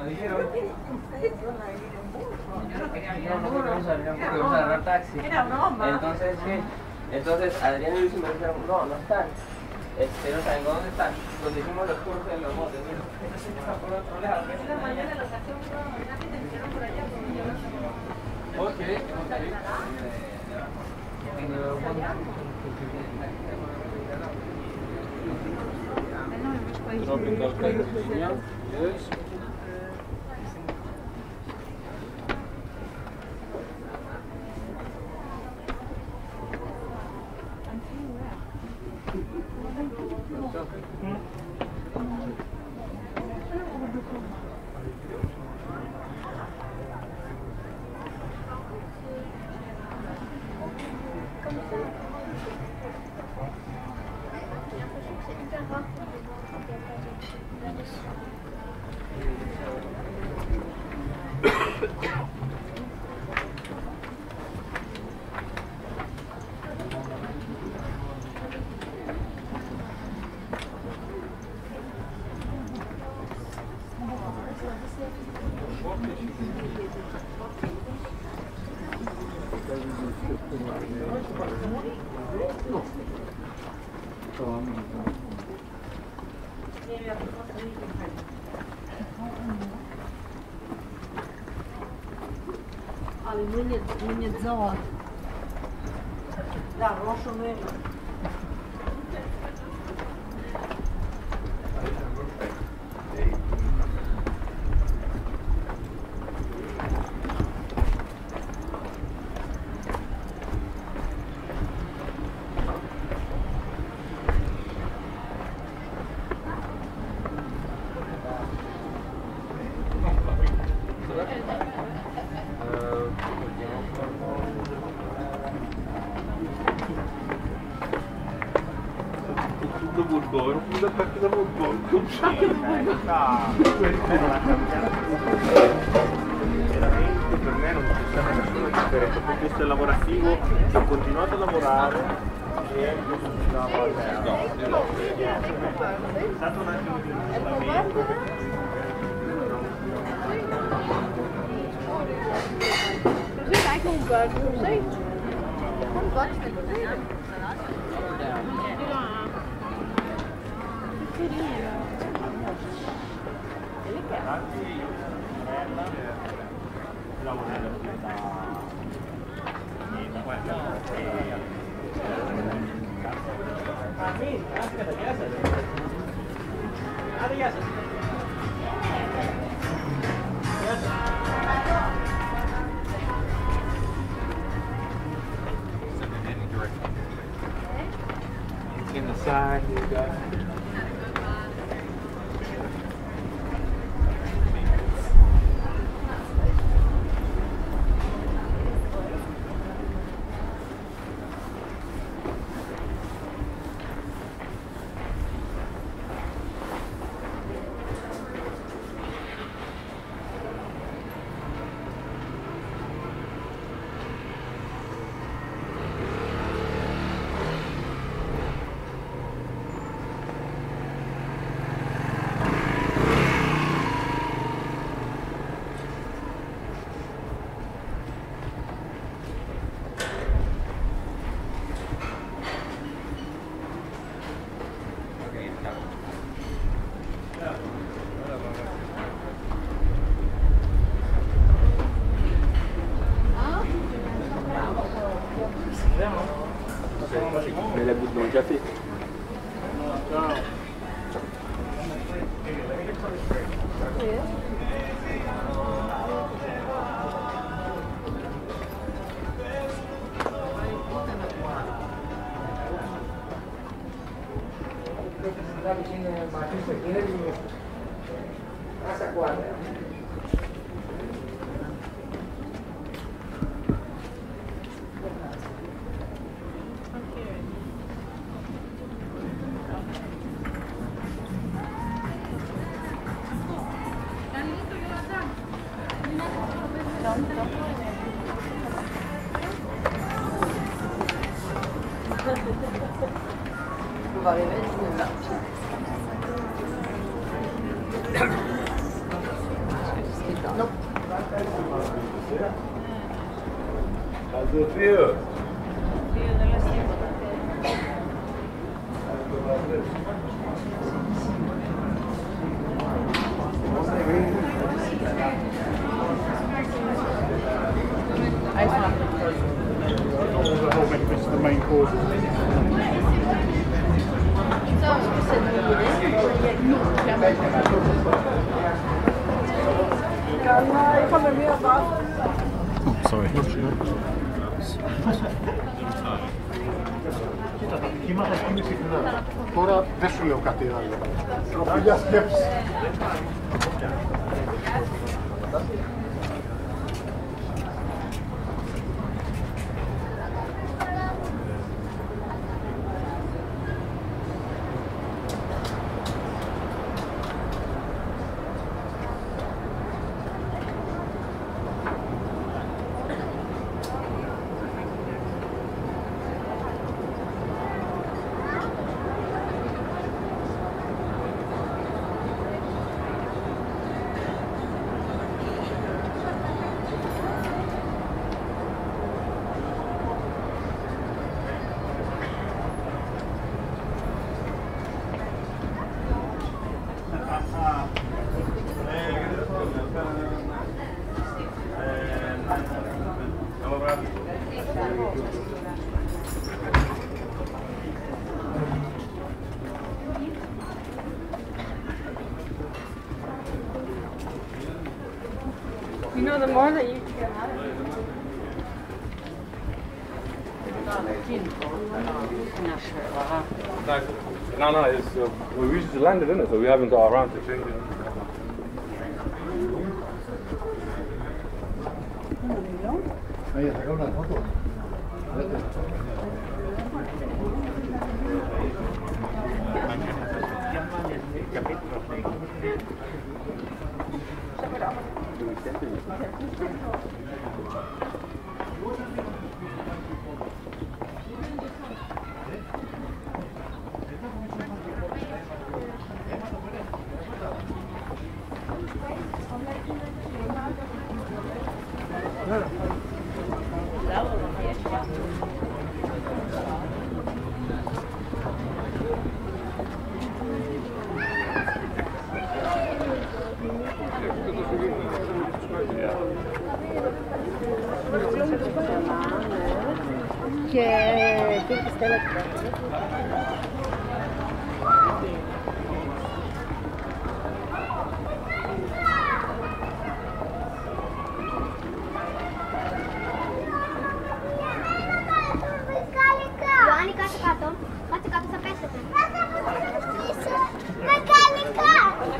Nos dijeron. No podemos agarrar taxi. Era broma. Entonces Adrián y Luis me dijeron, no están. No saben dónde están. Donde hicimos los cursos en los botes. Entonces está por otro lado. Esta mañana los hacía un programa y te hicieron por allá porque yo no sé. Ok, Tropical California, yes. Ali mlin je dzot. Da, lošo meni. Da parte da Bourbon. Veramente per me non c'è stata nessuna differenza, per questo è lavorativo, ho continuato a lavorare e continuavo a è stato un attimo di isolamento. Er zit eigenlijk een buiten nog steeds. Een buiten. In the side, you got. Mais la goutte dans le café. On va arriver à 19h. Δύο. Δεν λες τίποτα. This is the main course. Oh, sorry. Κοίτα, τα κύματα είναι συχνά. Τώρα δεν σου λέω κάτι άλλο. Για σκέψη. You know, the more that you get out of it. No, it's we just landed in it, so we haven't got around to change it. Θα κάνω ένα φώτο. Και εκεί τη Στέλλα την Ιωάννη, κάτσε κάτω. Κάτσε κάτω, θα πέσετε. Μεγαλικά!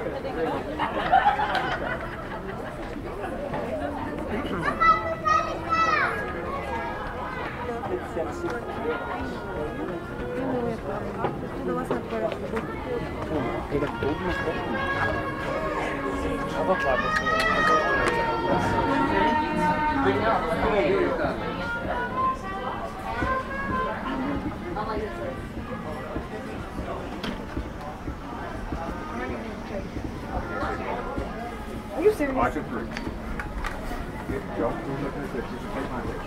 Are you serious? Watch it through. Jump through the position. Take my leg.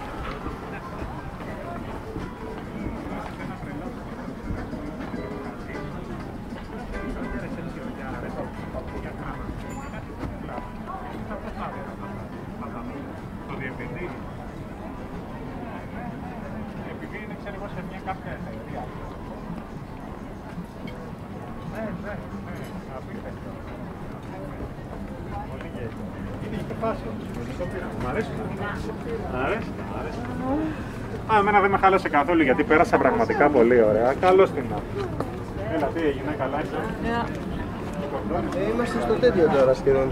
Το διευθυντή, επειδή είναι ξέρω σε μια κάποια εταιρεία. Ναι, απίστευτο. Είναι υπερφάσιο. Μ' αρέσει. Εμένα δεν με χάλασε καθόλου γιατί πέρασα πραγματικά πολύ ωραία. Καλώς την να. Έλα, τι έγινε, καλά είσαι. Είμαστε στο τέτοιο τώρα σχεδόν.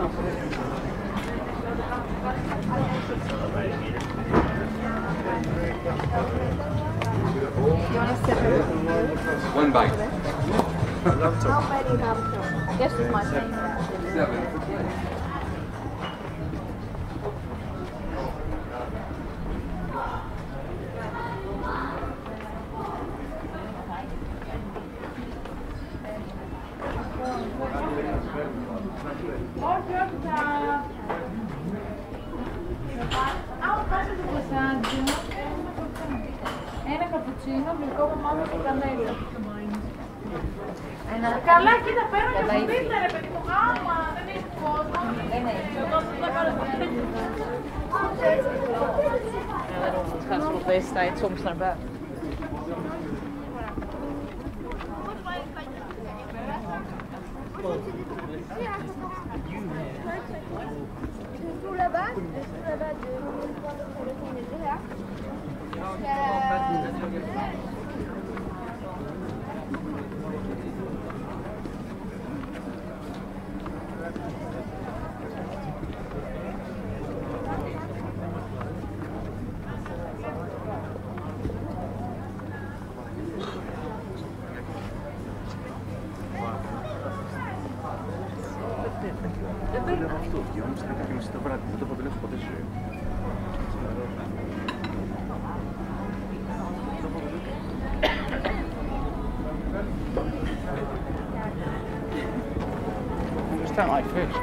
One bite. How many have you? Yes, it's my thing. 7. καπουτσίνο, γλυκό με μαύρο και κανέλα. Καλά, κοίτα, παίρνω και από πίτα, ρε παιδί μου. Άμα δεν έχει κόσμο. Het gaat op deze tijd soms naar buiten. Là-bas, Δεν έχω αυτό, όμως είναι κάποια μισή το βράδυ, δεν το αποτελέσω ποτέ σου. I just don't like fish.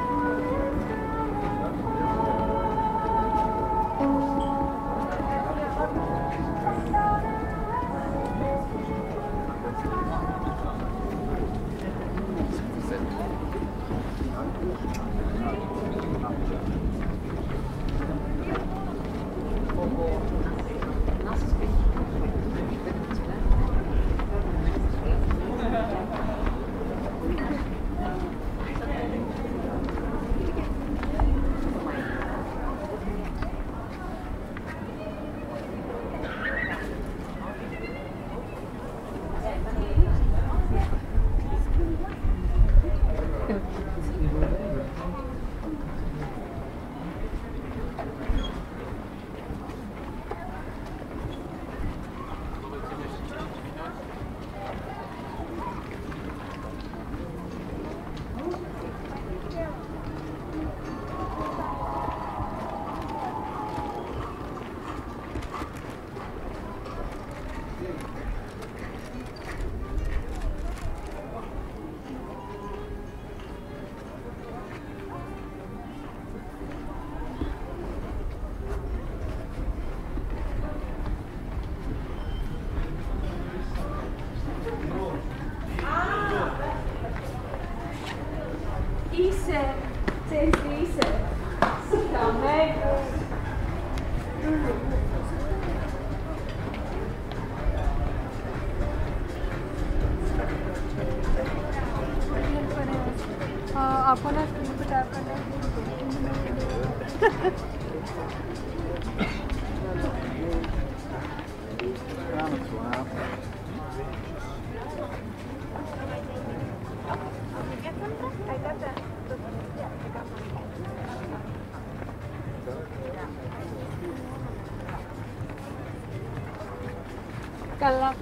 Καλά.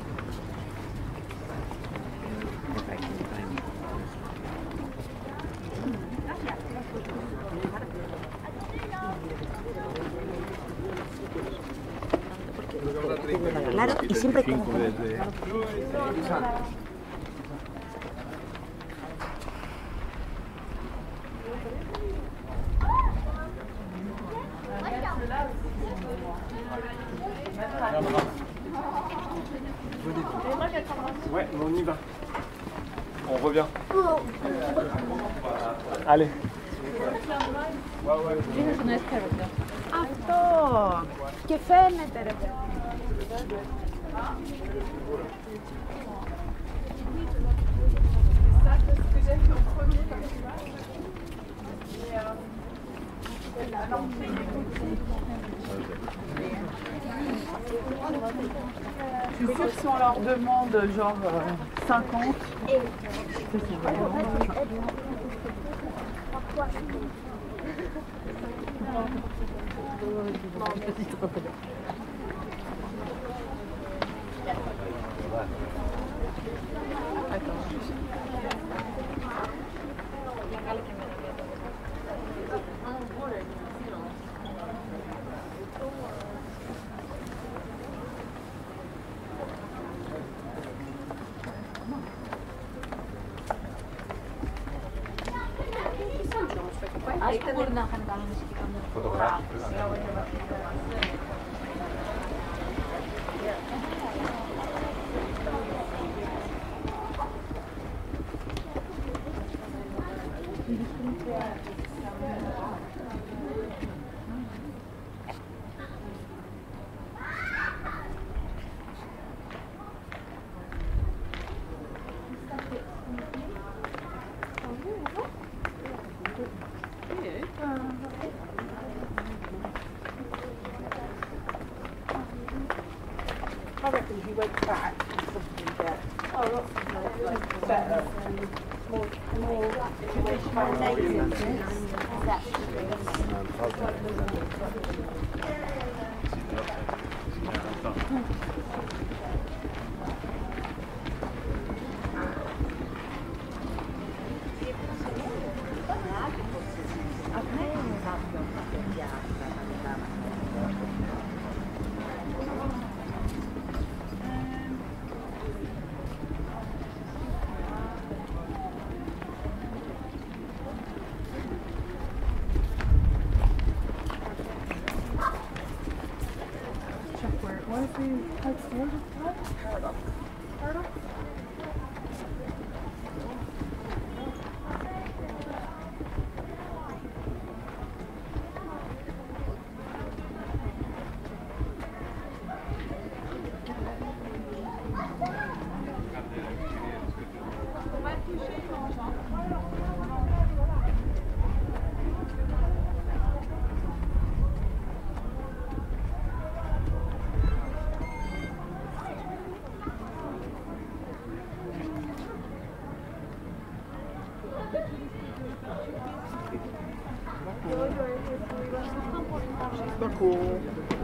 Claro, y siempre con... Ouais, on y va. On revient. Allez. Αυτό! Και φαίνεται ρε παιδί. Je suis sûre que si on leur demande genre 50, Μπορεί να είχαν κάνει μουσική καμία. seconds you went back, you probably get better. More Tá cool.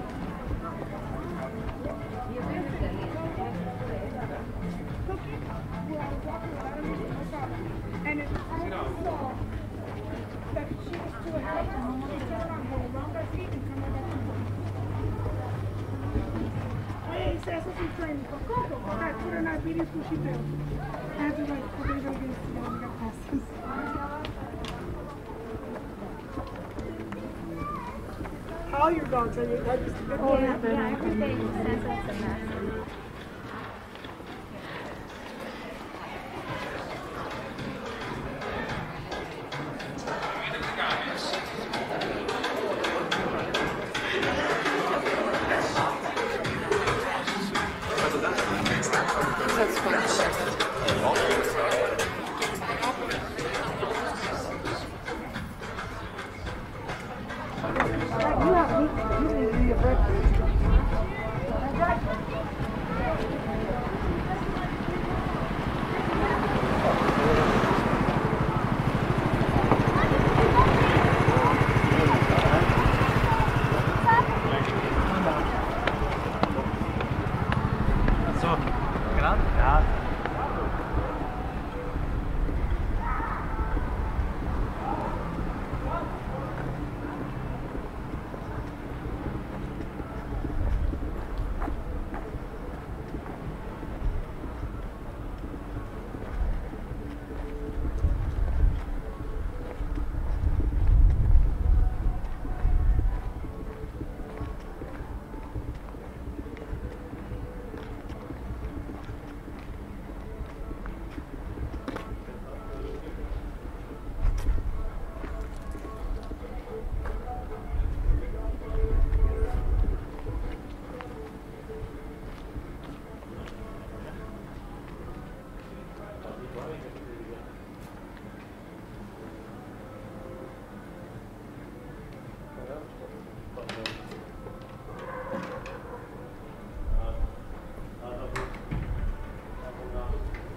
How your dogs are you? Yeah, everything says it's a mess.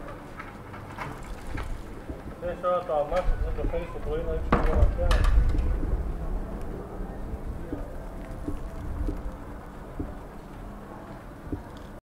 Deixa eu tua marca, você fez o problema, a gente vai